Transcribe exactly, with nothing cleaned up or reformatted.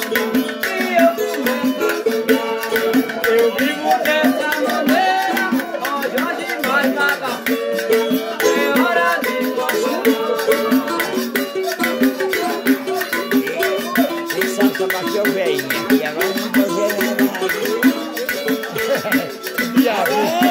Eu vivo dessa maneira, ó Jorge mais bagaceiro. É hora de Você sabe como é que eu venho aqui, agora não vou ver nada. Diabo.